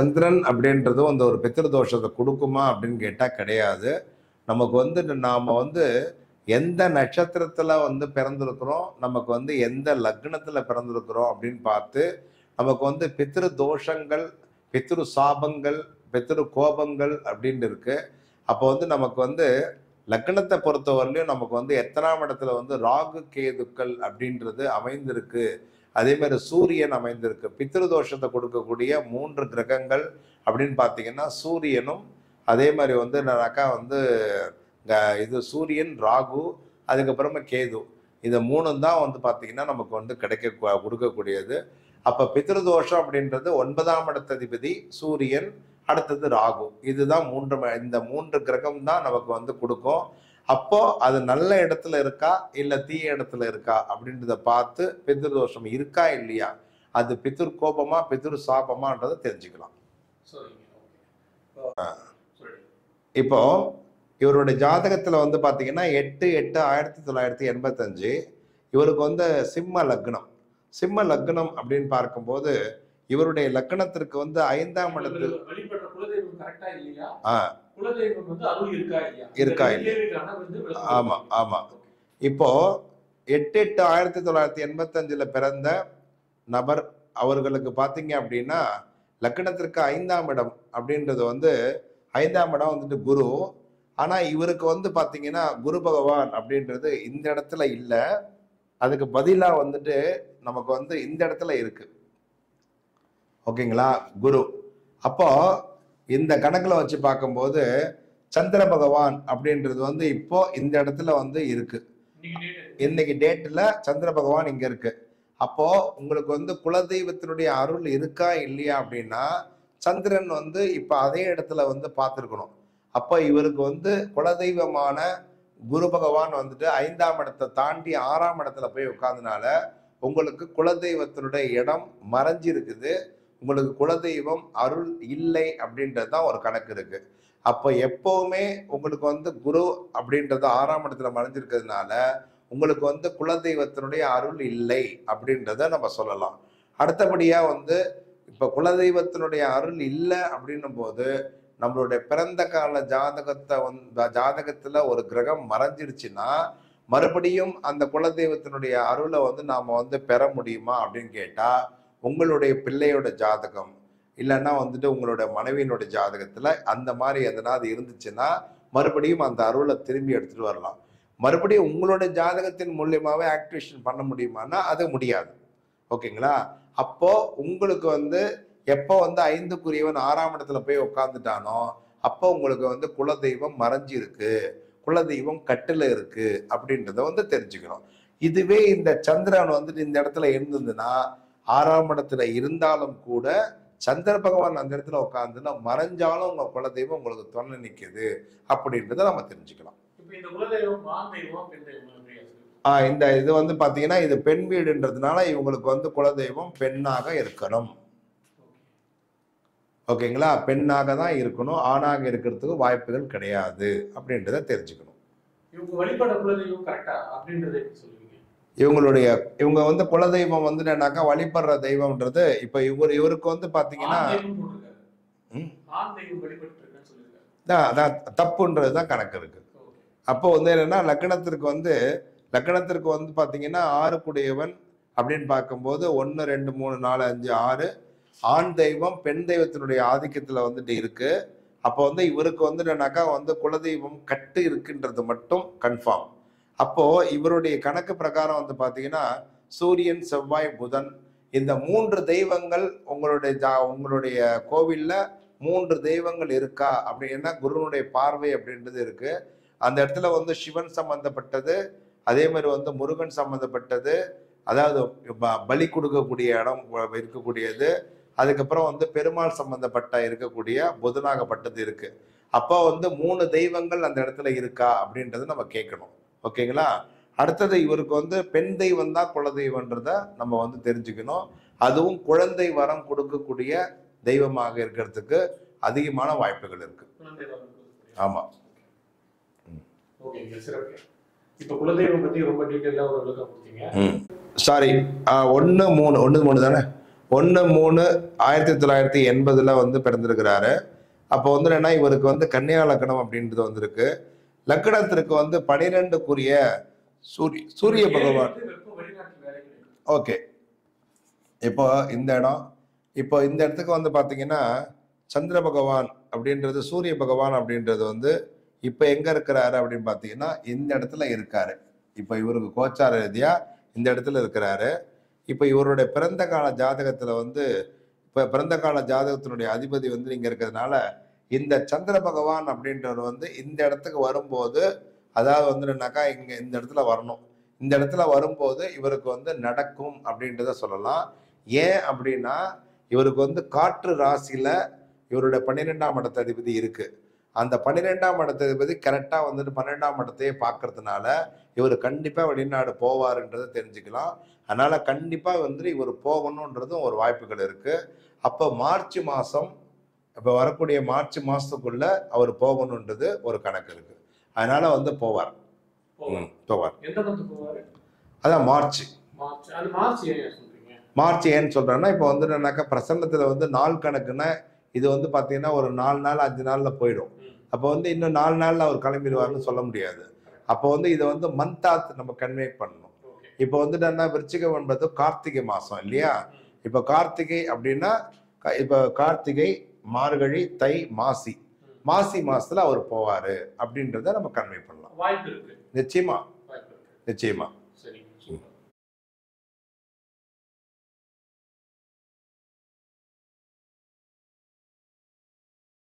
சந்திரன் அப்படின்றது வந்து ஒரு பித்திருதோஷத்தை கொடுக்குமா அப்படின்னு கேட்டால் கிடையாது. நமக்கு வந்து நாம் வந்து எந்த நட்சத்திரத்தில் வந்து பிறந்திருக்கிறோம், நமக்கு வந்து எந்த லக்னத்தில் பிறந்திருக்கிறோம் அப்படின்னு பார்த்து நமக்கு வந்து பித்திரு தோஷங்கள், பித்திரு சாபங்கள், பித்திரு கோபங்கள் அப்படின்னு இருக்கு. அப்போ வந்து நமக்கு வந்து லக்னத்தை பொறுத்தவரையிலும் நமக்கு வந்து எத்தனாம் இடத்துல வந்து ராகு கேதுக்கள் அப்படின்றது அமைந்திருக்கு, அதே மாதிரி சூரியன் அமைந்திருக்கு. பித்திருதோஷத்தை கொடுக்கக்கூடிய 3 கிரகங்கள் அப்படின்னு பார்த்தீங்கன்னா சூரியனும், அதே மாதிரி வந்து என்னன்னாக்கா வந்து இது சூரியன், ராகு, அதுக்கப்புறமா கேது, இந்த 3 தான் வந்து பார்த்தீங்கன்னா நமக்கு வந்து கொடுக்கக்கூடியது. அப்போ பித்திருதோஷம் அப்படின்றது 9ஆம் இடத்ததிபதி சூரியன், அடுத்தது ராகு. இதுதான் இந்த 3 கிரகம் தான் நமக்கு வந்து கொடுக்கும். அப்போ அது நல்ல இடத்துல இருக்கா இல்ல தீய இடத்துல இருக்கா அப்படின்றத பார்த்து பித்ருதோஷம் இருக்கா இல்லையா, அது பித்ரு கோபமா பித்ரு சாபமான்றதை தெரிஞ்சுக்கலாம். இப்போ இவருடைய ஜாதகத்துல வந்து பாத்தீங்கன்னா 8/8/1985 இவருக்கு வந்து சிம்ம லக்னம். சிம்ம லக்னம் அப்படின்னு பார்க்கும்போது இவருடைய லக்னத்திற்கு வந்து 5ஆம் இடத்து இருக்கா இல்லையா? ஆமா ஆமா. இப்போ 8/8/1985 பிறந்த நபர் அவர்களுக்கு பாத்தீங்க அப்படின்னா லக்னத்திற்கு 5ஆம் இடம் அப்படின்றது வந்து 5ஆம் இடம் வந்துட்டு குரு. ஆனா இவருக்கு வந்து பாத்தீங்கன்னா குரு பகவான் அப்படின்றது இந்த இடத்துல இல்ல, அதுக்கு பதிலா வந்துட்டு நமக்கு வந்து இந்த இடத்துல இருக்கு. ஓகேங்களா, குரு. அப்போ இந்த கணக்குல வச்சு பார்க்கும்போது சந்திர பகவான் அப்படின்றது வந்து இப்போ இந்த இடத்துல வந்து இருக்கு. இன்னைக்கு டேட்ல சந்திர பகவான் இங்க இருக்கு. அப்போ உங்களுக்கு வந்து குலதெய்வத்தினுடைய அருள் இருக்கா இல்லையா அப்படின்னா சந்திரன் வந்து இப்ப அதே இடத்துல வந்து பார்த்துருக்கணும். அப்போ இவருக்கு வந்து குலதெய்வமான குரு பகவான் வந்துட்டு 5ஆம் இடத்தை தாண்டி 6ஆம் இடத்துல போய் உட்கார்ந்தனால உங்களுக்கு குலதெய்வத்தினுடைய இடம் மறைஞ்சிருக்குது. உங்களுக்கு குலதெய்வம் அருள் இல்லை அப்படின்றது தான் ஒரு கணக்கு இருக்கு. அப்போ எப்பவுமே உங்களுக்கு வந்து குரு அப்படின்றது 6ஆம் இடத்துல மறைஞ்சிருக்கிறதுனால உங்களுக்கு வந்து குலதெய்வத்தினுடைய அருள் இல்லை அப்படின்றத நம்ம சொல்லலாம். அடுத்தபடியா வந்து இப்ப குலதெய்வத்தினுடைய அருள் இல்லை அப்படின்னும் போது நம்மளுடைய பிறந்த கால ஜாதகத்துல ஒரு கிரகம் மறைஞ்சிருச்சுன்னா மறுபடியும் அந்த குலதெய்வத்தினுடைய அருளை வந்து நாம வந்து பெற முடியுமா அப்படின்னு கேட்டா உங்களுடைய பிள்ளையோட ஜாதகம் இல்லைன்னா வந்துட்டு உங்களோட மனைவியினுடைய ஜாதகத்துல அந்த மாதிரி எதனாவது இருந்துச்சுன்னா மறுபடியும் அந்த அருளை திரும்பி எடுத்துட்டு வரலாம். மறுபடியும் உங்களோட ஜாதகத்தின் மூலியமாவே ஆக்டிவேஷன் பண்ண முடியுமான்னா அது முடியாது. ஓகேங்களா, அப்போ உங்களுக்கு வந்து எப்போ வந்து 5க்குரியவன் 6ஆம் இடத்துல போய் உட்காந்துட்டானோ அப்போ உங்களுக்கு வந்து குலதெய்வம் மறைஞ்சு இருக்கு, குலதெய்வம் கட்டுல இருக்கு அப்படின்றத வந்து தெரிஞ்சுக்கணும். இதுவே இந்த சந்திரன் வந்துட்டு இந்த இடத்துல இருந்ததுன்னா 6ஆம் இடத்துல இருந்தாலும் கூட சந்திர பகவான் அந்த இடத்துல உட்காந்துன்னா மறைஞ்சாலும் உங்க குலதெய்வம் உங்களுக்கு துணை நிக்குது அப்படின்றத நம்ம தெரிஞ்சுக்கலாம். இந்த இது வந்து பாத்தீங்கன்னா இது பெண் வீடுன்றதுனால இவங்களுக்கு வந்து குலதெய்வம் பெண்ணாக இருக்கணும். ஓகேங்களா, பெண்ணாக தான் இருக்கணும், ஆணாக இருக்கிறதுக்கு வாய்ப்புகள் கிடையாது அப்படின்றத தெரிஞ்சுக்கணும். இவங்க வந்து குலதெய்வம் வந்து என்னன்னாக்கா வழிபடுற தெய்வம்ன்றது இப்ப இவருக்கு வந்து பாத்தீங்கன்னா தப்புன்றதுதான் கணக்கு இருக்கு. அப்போ வந்து என்னன்னா லக்னத்திற்கு வந்து பாத்தீங்கன்னா 6 அப்படின்னு பார்க்கும்போது 1 2 3 4 5 6 ஆண் தெய்வம் பெண் தெய்வத்தினுடைய ஆதிக்கத்துல வந்துட்டு இருக்கு. அப்போ வந்து இவருக்கு வந்து என்னன்னாக்கா வந்து குலதெய்வம் கட்டு இருக்குன்றது மட்டும் கன்ஃபார்ம். அப்போ இவருடைய கணக்கு பிரகாரம் வந்து பாத்தீங்கன்னா சூரியன், செவ்வாய், புதன் இந்த 3 தெய்வங்கள் உங்களுடைய கோவில்ல 3 தெய்வங்கள் இருக்கா அப்படின்னா குருனுடைய பார்வை அப்படின்றது இருக்கு. அந்த இடத்துல வந்து சிவன் சம்பந்தப்பட்டது, அதே மாதிரி வந்து முருகன் சம்பந்தப்பட்டது, அதாவது பலி கொடுக்கக்கூடிய இடம் இருக்கக்கூடியது, அதுக்கப்புறம் வந்து பெருமாள் சம்பந்தப்பட்ட இருக்கக்கூடிய புதனாகப்பட்டது இருக்கு. அப்போ வந்து 3 தெய்வங்கள் அந்த இடத்துல இருக்கா அப்படின்றத நம்ம கேட்கணும். ஓகேங்களா, அடுத்தது இவருக்கு வந்து பெண் தெய்வம் தான் குலதெய்வன்றத நம்ம வந்து தெரிஞ்சுக்கணும். அதுவும் குழந்தை வரம் கொடுக்கக்கூடிய தெய்வமாக இருக்கிறதுக்கு அதிகமான வாய்ப்புகள் இருக்கு. ஆமா. இப்ப குலதெய்வம் பத்தி ரொம்ப டீடைலா ஒரு விளக்கம் கொடுத்தீங்க. சாரி, 1 3 தானே, 1/3/1980 வந்து பிறந்திருக்கிறாரு. அப்போ வந்து என்னன்னா இவருக்கு வந்து கன்னியா லக்னம் அப்படின்றது வந்திருக்கு. லக்னத்திற்கு வந்து 12க்குரிய சூரிய பகவான். ஓகே, இப்போ இந்த இடம், இப்போ இந்த இடத்துக்கு வந்து பாத்தீங்கன்னா சந்திர பகவான் அப்படின்றது, சூரிய பகவான் அப்படின்றது வந்து இப்ப எங்க இருக்கிறாரு அப்படின்னு பாத்தீங்கன்னா இந்த இடத்துல இருக்காரு. இப்ப இவருக்கு கோச்சார ரீதியா இந்த இடத்துல இருக்கிறாரு. இப்ப இவருடைய பிறந்த கால ஜாதகத்துல வந்து, இப்ப பிறந்த கால ஜாதகத்தினுடைய அதிபதி வந்து இங்க இருக்கிறதுனால இந்த சந்திர பகவான் அப்படின்றவர் வந்து இந்த இடத்துக்கு வரும்போது, அதாவது வந்து என்னன்னாக்கா இங்க இந்த இடத்துல வரணும். இந்த இடத்துல வரும்போது இவருக்கு வந்து நடக்கும் அப்படின்றத சொல்லலாம். ஏன் அப்படின்னா இவருக்கு வந்து காற்று ராசியில இவருடைய 12ஆம் இடத்த அதிபதி இருக்கு. அந்த 12ஆம் இடத்த அதிபதி கரெக்டா வந்துட்டு 12ஆம் இடத்தையே பார்க்கறதுனால இவர் கண்டிப்பா வெளிநாடு போவாருன்றதை தெரிஞ்சுக்கலாம். அதனால கண்டிப்பா வந்து இவர் போகணுன்றதும் ஒரு வாய்ப்புகள் இருக்கு. அப்போ மார்ச் மாசம், இப்ப வரக்கூடிய மார்ச் மாசத்துக்குள்ள அவர் போகணுன்றது ஒரு கணக்கு இருக்கு. அதனால வந்து போவார். போவார். அதான் மார்ச். மார்ச் ஏன்னு சொல்றேன்னா, இப்போ வந்து என்னன்னாக்கா பிரசன்னத்துல வந்து நாள் கணக்குன்னா இது வந்து பாத்தீங்கன்னா ஒரு 4 நாள் 5 நாள்ல போயிடும். அப்போ வந்து இன்னும் 4 நாள்ல அவர் கிளம்பிடுவார்னு சொல்ல முடியாது. அப்போ வந்து இதை வந்து மந்தாத் நம்ம கன்வே பண்ணணும். இப்போ வந்துட்டு என்ன, விருச்சிகம் என்பது கார்த்திகை மாசம் இல்லையா? இப்போ கார்த்திகை அப்படின்னா இப்போ கார்த்திகை, மார்கழி, தை, மாசி. மாசி மாசத்துல அவர் போவாரு அப்படின்றத நம்ம கன்வே பண்ணலாம். நிச்சயமா, நிச்சயமா.